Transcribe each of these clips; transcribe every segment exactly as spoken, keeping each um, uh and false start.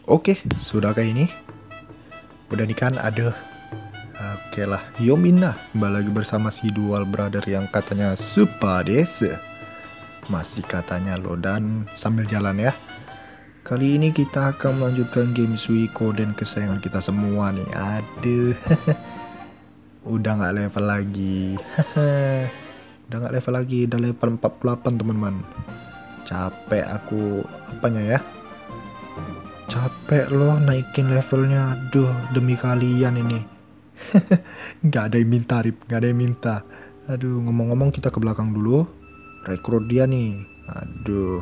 Oke, sudah kayak ini. Udah nih kan, ada. Oke lah, Yomina kembali lagi bersama si Dual Brother yang katanya Supa Desa. Masih katanya loh, dan sambil jalan ya. Kali ini kita akan melanjutkan game Suikoden kesayangan kita semua nih. Aduh, udah nggak level lagi. Udah nggak level lagi, udah level empat puluh delapan teman-teman. Capek aku apanya ya. Capek loh naikin levelnya. Aduh, demi kalian ini. Gak ada yang minta, Rip. Gak ada yang minta. Aduh, ngomong-ngomong kita ke belakang dulu. Rekrut dia nih. Aduh.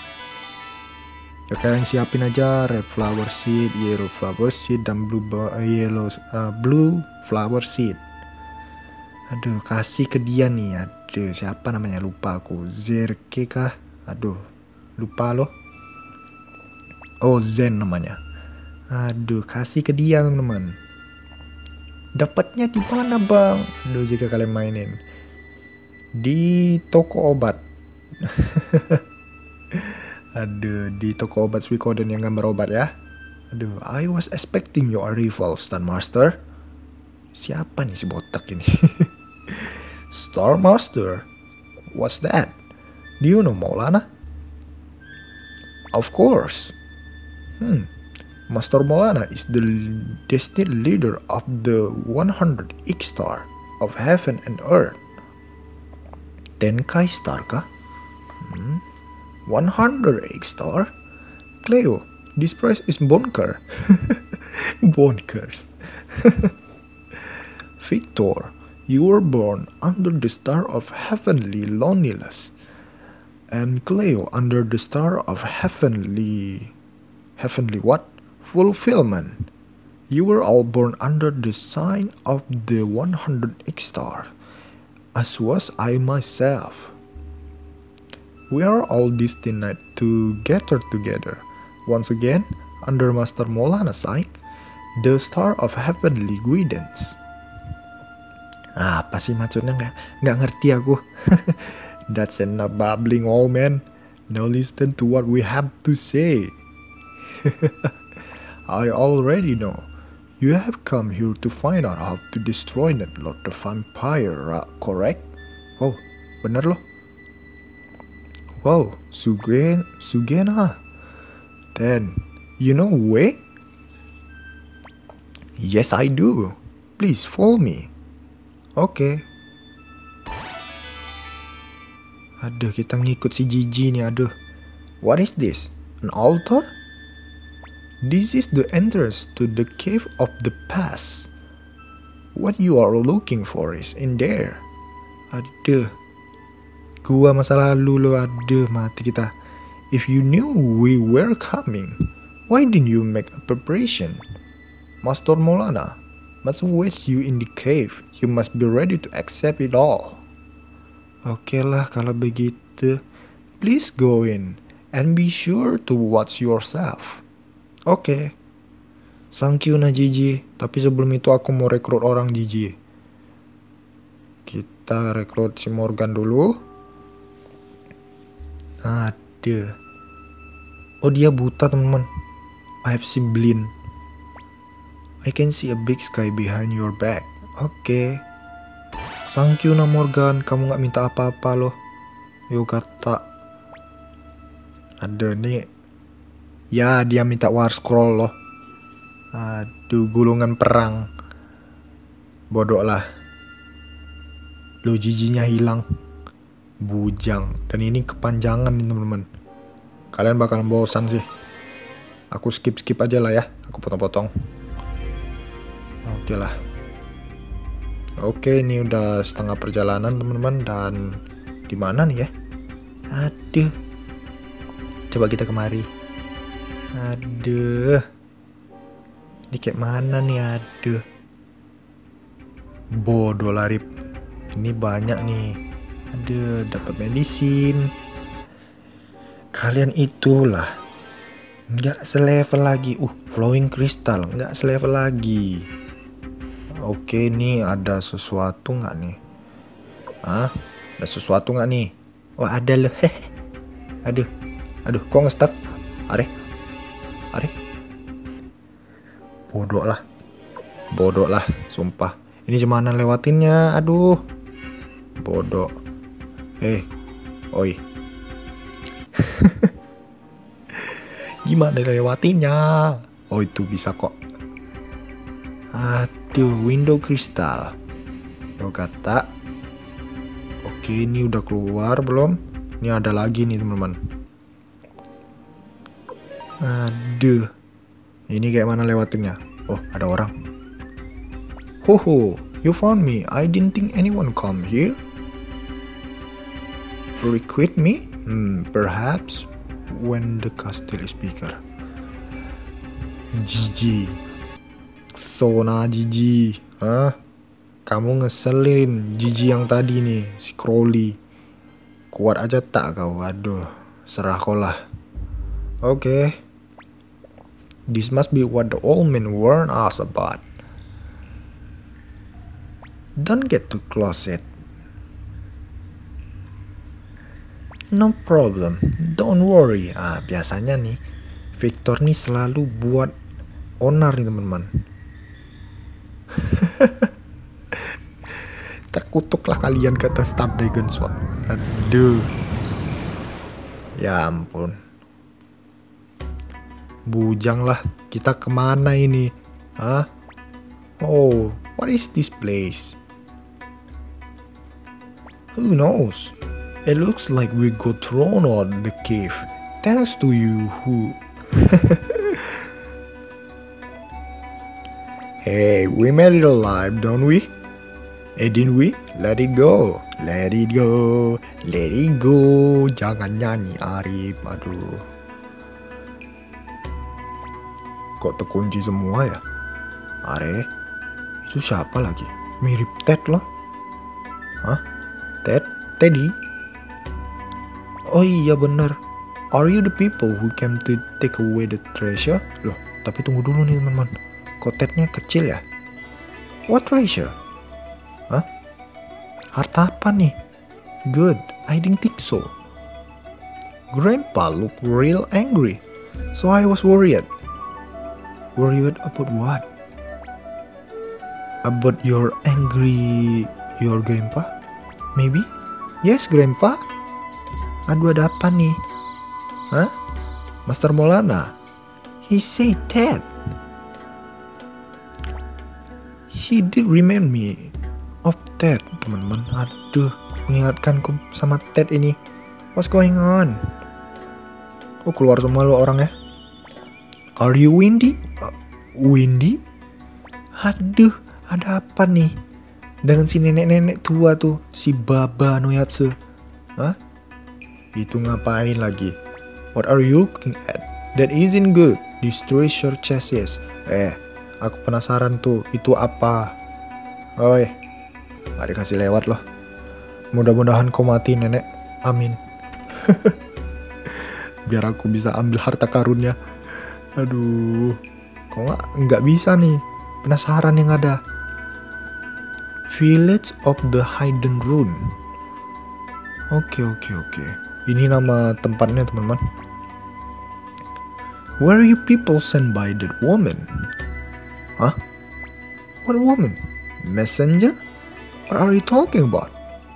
Ya kalian siapin aja red flower seed, yellow flower seed, dan blue uh, yellow uh, blue flower seed. Aduh, kasih ke dia nih. Aduh, siapa namanya? Lupa aku. Zerke kah? Aduh, lupa loh. Oh, Zen namanya. Aduh, kasih ke dia teman-teman. Dapatnya di mana bang? Aduh, jika kalian mainin di toko obat. Aduh, di toko obat Suikoden yang gambar obat ya. Aduh, I was expecting your arrival, Star Master. Siapa nih si botak ini? Star Master? What's that? Do you know Maulana? Of course. Hmm, Master Maulana is the destined leader of the one hundred X-Star of Heaven and Earth. Tenkai Star kah? Hmm, one hundred X-Star? Cleo, this price is bonkers. Bonkers. Victor, you were born under the star of heavenly loneliness, and Cleo under the star of heavenly... Heavenly what? Fulfillment. You were all born under the sign of the one hundred X-Star, as was I myself. We are all destined to gather together once again under Master Maulana's sign, the star of heavenly guidance. Apa sih maksudnya? Nggak, nggak ngerti aku. That's enough babbling, old man. Now listen to what we have to say. I already know. You have come here to find out how to destroy that Lord the Vampire, correct? Oh, bener loh. Wow, Sugen, Sugena. Then, you know way? Yes, I do. Please follow me. Oke. Okay. Aduh, kita ngikut si Gigi nih, aduh. What is this? An altar? This is the entrance to the cave of the past. What you are looking for is in there. Aduh. Gua masa lalu lo, aduh, mati kita. If you knew we were coming, why didn't you make a preparation? Master Maulana must wait you in the cave. You must be ready to accept it all. Oke lah kalau begitu. Please go in and be sure to watch yourself. Oke, okay. Thank you nah Gigi. Tapi sebelum itu aku mau rekrut orang Gigi. Kita rekrut si Morgan dulu. Aduh. Oh dia buta teman-teman. I have seen blind. I can see a big sky behind your back. Oke. Okay. Thank you nah Morgan. Kamu gak minta apa-apa loh. Yo kata. Ada nih. Ya, dia minta war scroll loh. Aduh, gulungan perang. Bodoh lah. Lo jijinya hilang. Bujang. Dan ini kepanjangan nih teman-teman. Kalian bakalan bosan sih. Aku skip-skip aja lah ya. Aku potong-potong. Oke lah. Oke, ini udah setengah perjalanan teman-teman. Dan di mana nih ya? Aduh. Coba kita kemari. Aduh. Ini kayak mana nih, aduh. Bodoh lah Rip. Ini banyak nih. Aduh, dapat medisin. Kalian itulah. Nggak selevel lagi. Uh, flowing crystal. Nggak selevel lagi. Oke, nih ada sesuatu nggak nih? Hah? Ada sesuatu nggak nih? Oh, ada loh. Aduh. Aduh, kok nge-stuck? Are? Are? Bodoh lah. Bodoh lah, sumpah. Ini gimana lewatinnya? Aduh. Bodoh. Eh, oi. Gimana lewatinnya? Oh, itu bisa kok. Aduh, window kristal. Yo kata. Oke, ini udah keluar belum? Ini ada lagi nih, teman-teman. Aduh. Ini kayak mana lewatinnya? Oh, ada orang. Hoho, you found me. I didn't think anyone come here. Recruit me? Hmm, perhaps when the castle is bigger. Gigi. Sona Gigi. Hah? Kamu ngeselin Gigi yang tadi nih, si Crowley. Kuat aja tak kau? Aduh, serah kau lah. Oke. Okay. This must be what the old man warned us about. Don't get too close it. No problem, don't worry. Ah, biasanya nih, Victor nih selalu buat onar nih teman-teman. Terkutuklah kalian kata Star Dragon Sword. Aduh. Ya ampun. Bujang lah, kita kemana ini? Hah? Oh, what is this place? Who knows? It looks like we got thrown out the cave. Thanks to you who... Hey, we made it alive, don't we? Eh, didn't we? Let it go. Let it go. Let it go. Jangan nyanyi, Arif. Aduh. Kok terkunci semua ya? Are, itu siapa lagi? Mirip Ted loh. Hah? Ted? Teddy? Oh iya bener. Are you the people who came to take away the treasure? Loh, tapi tunggu dulu nih teman-teman. Kok Tednya kecil ya? What treasure? Hah? Harta apa nih? Good, I didn't think so. Grandpa looked real angry, so I was worried. Worried about what? About your angry, your grandpa? Maybe? Yes, grandpa. Aduh, ada apa nih? Hah? Master Molana? He said Ted. He did remind me of Ted, teman-teman. Aduh, mengingatkanku sama Ted ini. What's going on? Oh, keluar semua lo orang ya. Are you Windy? Uh, Windy? Aduh, ada apa nih? Dengan si nenek-nenek tua tuh, si Baba Noyatsu. Hah? Itu ngapain lagi? What are you looking at? That isn't good. Destroy your chassis. Eh, aku penasaran tuh, itu apa? Oi, gak dikasih lewat loh. Mudah-mudahan kau mati nenek. Amin. Biar aku bisa ambil harta karunnya. Aduh, kok nggak nggak bisa nih? Penasaran yang ada. Village of the Hidden Rune. Oke oke oke. Ini nama tempatnya teman-teman. Where are you people sent by that woman? Hah? What woman? Messenger? What are you talking about?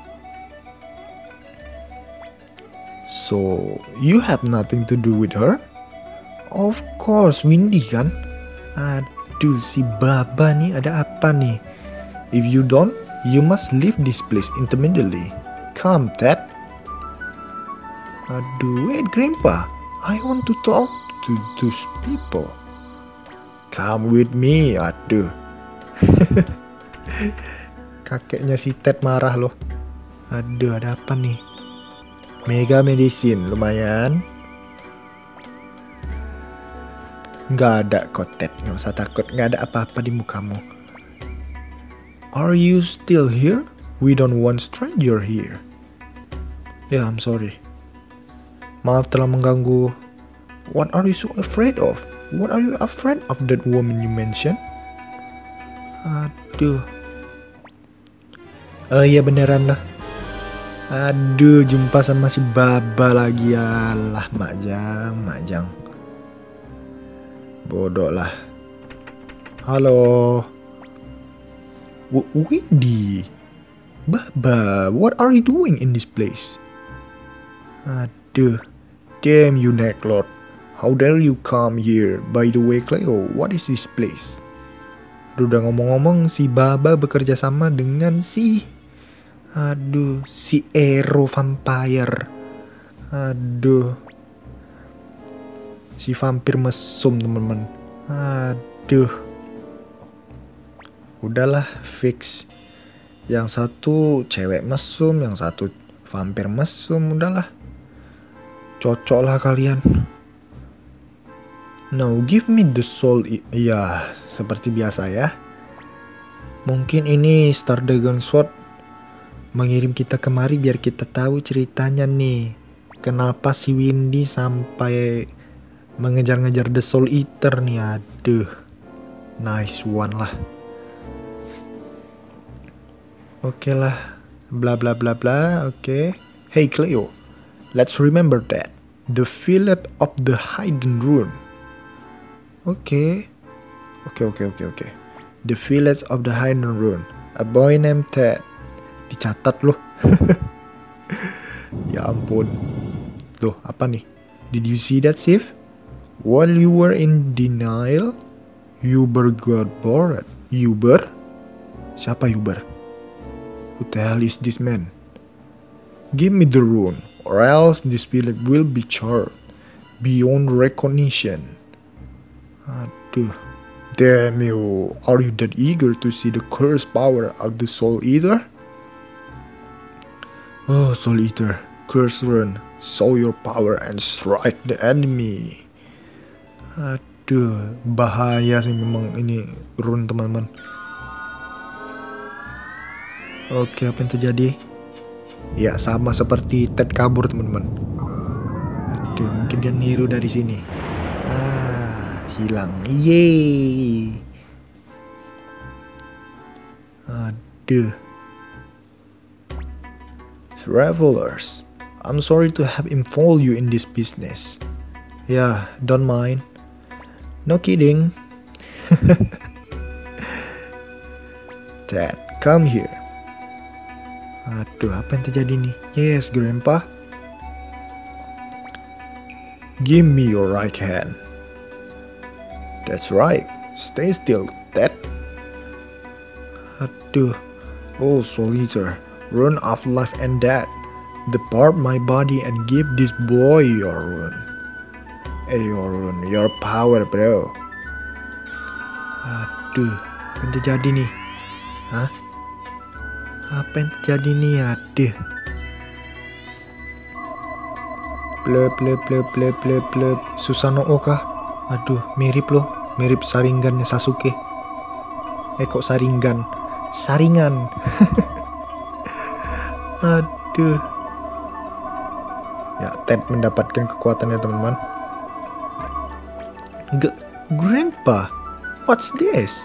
So, you have nothing to do with her? Of course, Windy kan? Aduh, si Baba nih ada apa nih? If you don't, you must leave this place immediately. Come, Ted. Aduh, wait, Grandpa. I want to talk to those people. Come with me. Aduh. Kakeknya si Ted marah loh. Aduh, ada apa nih? Mega Medicine, lumayan. Nggak ada kok Ted, nggak usah takut. Nggak ada apa-apa di mukamu. Are you still here? We don't want stranger here. Yeah, I'm sorry. Maaf telah mengganggu. What are you so afraid of? What are you afraid of that woman you mentioned? Aduh. Oh iya beneran lah. Aduh, jumpa sama si Baba lagi. Alah, Majang, Majang. Bodoh lah. Halo. W Windy. Baba, what are you doing in this place? Aduh. Damn you, Necklord. How dare you come here? By the way, Cleo, what is this place? Aduh, udah ngomong-ngomong, si Baba bekerja sama dengan si... Aduh, si Ero Vampire. Aduh. Si vampir mesum, teman-teman. Aduh. Udahlah, fix. Yang satu cewek mesum, yang satu vampir mesum, udahlah. Cocok lah kalian. Now give me the soul. Iya, seperti biasa ya. Mungkin ini Star Dragon Sword mengirim kita kemari biar kita tahu ceritanya nih. Kenapa si Windy sampai mengejar-ngejar the Soul Eater nih. Aduh. Nice one lah. Oke okay lah. Bla bla bla bla. Oke. Okay. Hey Cleo. Let's remember that. The fillet of the hidden rune. Oke. Okay. Oke okay, oke okay, oke okay, oke. Okay. The fillet of the hidden rune. A boy named Ted. Dicatat loh. Ya ampun. Loh, apa nih? Did you see that, Sif? While you were in denial, Uber got bored. Uber? Siapa Uber? Who the hell is this man? Give me the rune, or else this village will be charred beyond recognition. Aduh. Damn you. Are you that eager to see the cursed power of the Soul Eater? Oh, Soul Eater, curse rune, show your power and strike the enemy. Aduh, bahaya sih memang ini rune, teman-teman. Oke, apa yang terjadi? Ya, sama seperti Ted kabur, teman-teman. Aduh, mungkin dia niru dari sini. Ah, hilang. Yeay. Aduh. Travelers, I'm sorry to have involved you in this business. Yeah, don't mind. No kidding. Dad, come here. Aduh, apa yang terjadi nih? Yes, Grandpa. Give me your right hand. That's right. Stay still, Dad. Aduh. Oh, Soul Eater. Rune of life and death. Depart my body and give this boy your rune. Eh, your rune, your power, bro. Aduh, apa yang terjadi nih? Hah? Apa yang terjadi nih? Aduh. Blep, blep, blep, blep, blep, blep. Susanoo kah? Aduh, mirip loh. Mirip Sharingannya Sasuke. Eh, kok Sharingan? Saringan. Aduh. Ya, Ted mendapatkan kekuatannya, teman-teman. G- Grandpa, what's this?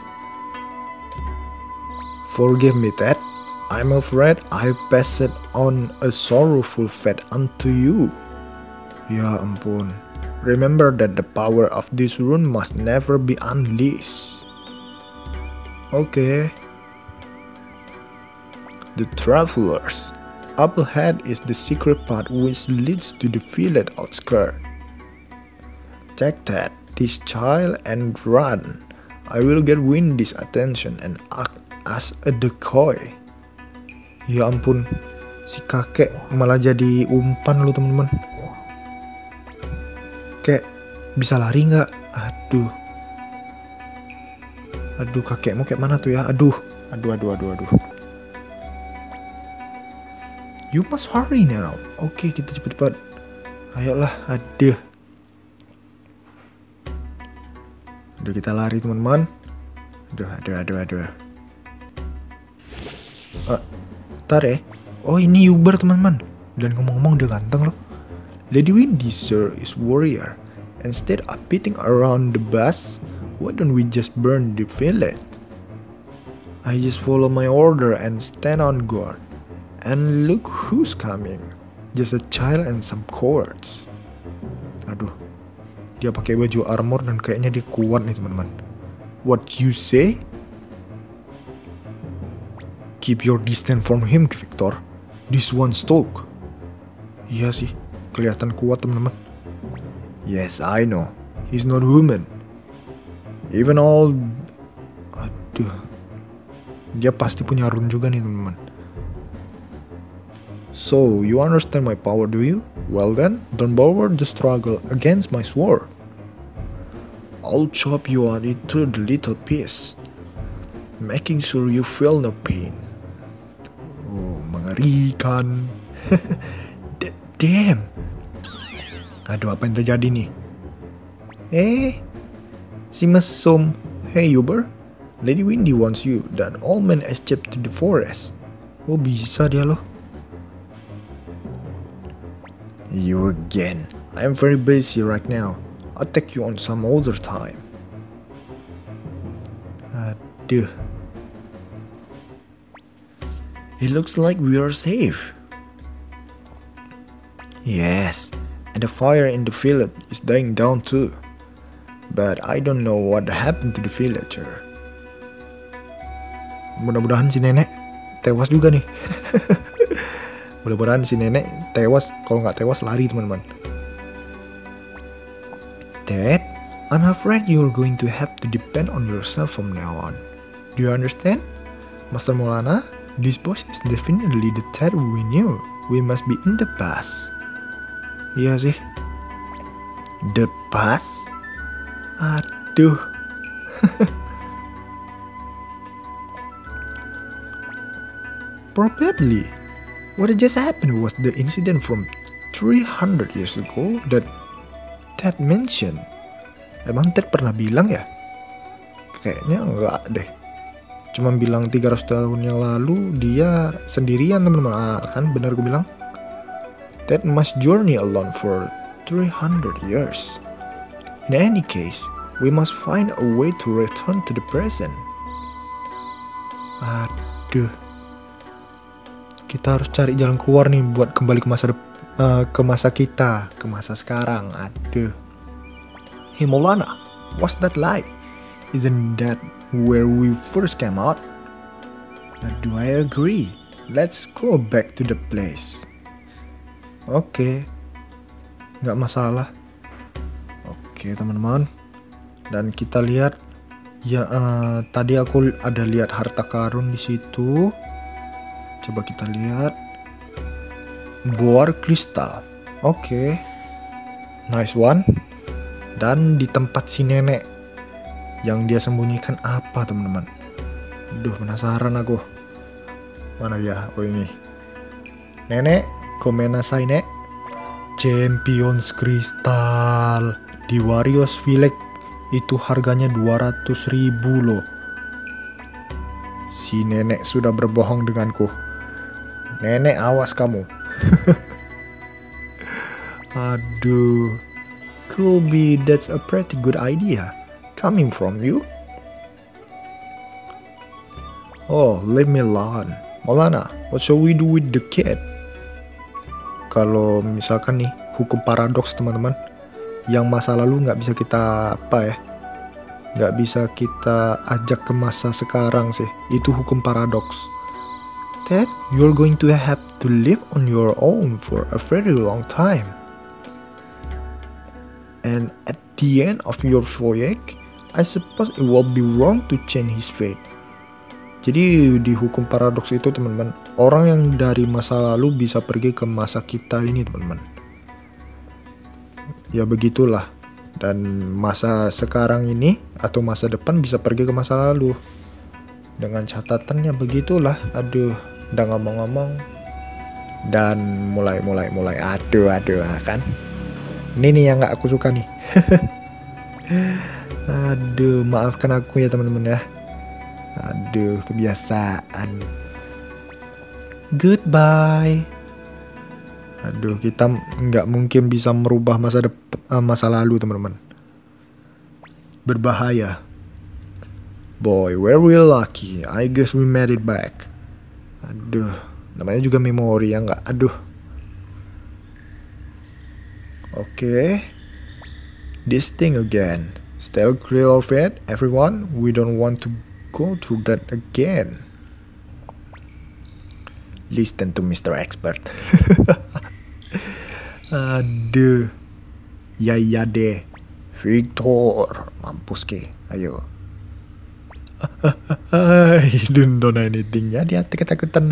Forgive me, Ted. I'm afraid I passed on a sorrowful fate unto you. Ya ampun. Remember that the power of this rune must never be unleashed. Oke. Okay. The travelers. Up ahead is the secret path which leads to the village outskirts. Take that, this child, and run. I will get Windy's attention and act as a decoy. Ya ampun, si kakek malah jadi umpan lu, teman-teman. Kek, bisa lari nggak? Aduh. Aduh, kakekmu kayak mana tuh ya? Aduh, aduh, aduh, aduh, aduh. You must hurry now. Oke, kita cepat-cepat. Ayolah, aduh. Udah kita lari, teman-teman. Aduh, aduh, aduh, aduh. Ah, tar eh. Oh, ini Uber, teman-teman. Dan ngomong-ngomong dia ganteng loh. Lady Windy, sir, is warrior. Instead of beating around the bus, why don't we just burn the village? I just follow my order and stand on guard. And look who's coming. Just a child and some cowards. Aduh. Dia pakai baju armor dan kayaknya dia kuat nih, teman-teman. What you say? Keep your distance from him, Victor. This one's talk. Iya sih, kelihatan kuat teman-teman. Yes, I know. He's not human. Even all... Aduh. Dia pasti punya rune juga nih teman-teman. So, you understand my power, do you? Well then, don't bother the struggle against my sword. I'll chop you out into the little piece, making sure you feel no pain. Oh, mengerikan. Damn. Aduh, apa yang terjadi nih? Eh, si mesum. Hey Uber, Lady Windy wants you. That old man escaped to the forest. Oh, bisa dia loh. You again. I'm very busy right now. I'll take you on some other time. Aduh. It looks like we are safe. Yes, and the fire in the village is dying down too. But I don't know what happened to the villager. Mudah-mudahan si nenek tewas juga nih. Mudah-mudahan si nenek tewas. Kalau nggak tewas lari teman-teman. Dad, I'm afraid you're going to have to depend on yourself from now on. Do you understand? Master Maulana, this boss is definitely the Ted we knew. We must be in the past. Iya sih. The past? Aduh. Probably. What just happened was the incident from three hundred years ago that Ted mentioned. Emang Ted pernah bilang ya? Kayaknya enggak deh. Cuma bilang tiga ratus tahun yang lalu dia sendirian teman-teman. Ah, kan benar gue bilang. Ted must journey alone for three hundred years. In any case, we must find a way to return to the present. Aduh. Kita harus cari jalan keluar nih buat kembali ke masa depan. Uh, ke masa kita, ke masa sekarang. Aduh. Hey Maulana, what's that like? Isn't that where we first came out? Do I agree? Let's go back to the place. Oke, okay. Nggak masalah. Oke okay, teman-teman. Dan kita lihat, ya uh, tadi aku ada lihat harta karun di situ. Coba kita lihat. Boar kristal. Oke. Okay. Nice one. Dan di tempat si nenek yang dia sembunyikan apa teman-teman? Duh, penasaran aku. Mana dia? Oh ini. Nenek, komenasai nek. Champions kristal di Warriors Village itu harganya dua ratus ribu loh. Si nenek sudah berbohong denganku. Nenek, awas kamu. Aduh. Could be that's a pretty good idea coming from you. Oh, leave me alone. Maulana, what shall we do with the kid? Kalau misalkan nih hukum paradoks teman-teman, yang masa lalu nggak bisa kita apa ya, nggak bisa kita ajak ke masa sekarang sih, itu hukum paradoks. That you're going to have to live on your own for a very long time. And at the end of your voyage, I suppose it will be wrong to change his fate. Jadi di hukum paradoks itu teman-teman, orang yang dari masa lalu bisa pergi ke masa kita ini teman-teman. Ya begitulah. Dan masa sekarang ini atau masa depan bisa pergi ke masa lalu. Dengan catatannya begitulah. Aduh, udah ngomong-ngomong. Dan mulai mulai mulai aduh aduh kan. Ini nih yang gak aku suka nih. Aduh, maafkan aku ya teman-teman ya. Aduh, kebiasaan. Goodbye. Aduh, kita nggak mungkin bisa merubah masa depan, uh, masa lalu teman-teman. Berbahaya. Boy, we're real lucky. I guess we made it back. Aduh, namanya juga memori ya nggak? Aduh. Oke. Okay. This thing again. Still clear of it, everyone? We don't want to go through that again. Listen to Mister Expert. Aduh. Ya ya deh. Victor, mampus ke. Ayo. I don't know anything ya, dia ketakutan.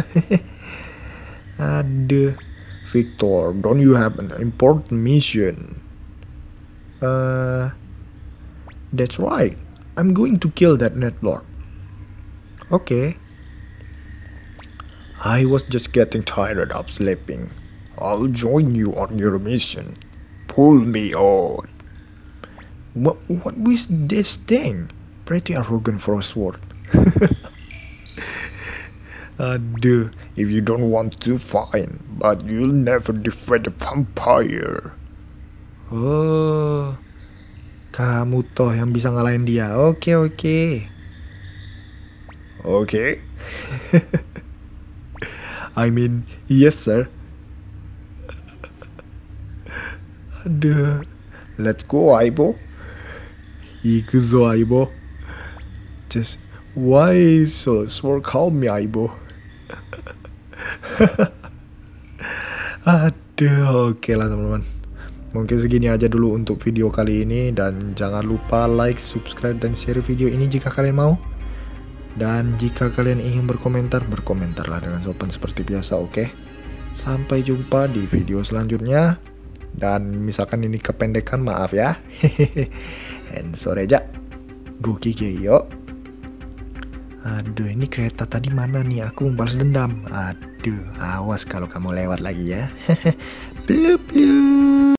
Aduh. Victor, don't you have an important mission? Uh, that's right. I'm going to kill that Netlord. Okay. I was just getting tired of sleeping. I'll join you on your mission. Pull me on. What, what is this thing? Pretty arrogant for a sword. Aduh, if you don't want to, fine. But you'll never defeat a vampire. Oh, kamu toh yang bisa ngalahin dia. Oke, oke. Oke. I mean, yes sir. Aduh. Let's go, Aibo. Ikuzo, Aibo. Just, why so sword call me Aibo? Aduh, oke lah teman-teman. Mungkin segini aja dulu untuk video kali ini. Dan jangan lupa like, subscribe, dan share video ini jika kalian mau. Dan jika kalian ingin berkomentar, berkomentarlah dengan sopan seperti biasa, oke? Sampai jumpa di video selanjutnya. Dan misalkan ini kependekan, maaf ya. And sore aja. Goki yo. Aduh, ini kereta tadi mana nih? Aku mau balas dendam. Aduh, awas kalau kamu lewat lagi ya. Blup blup.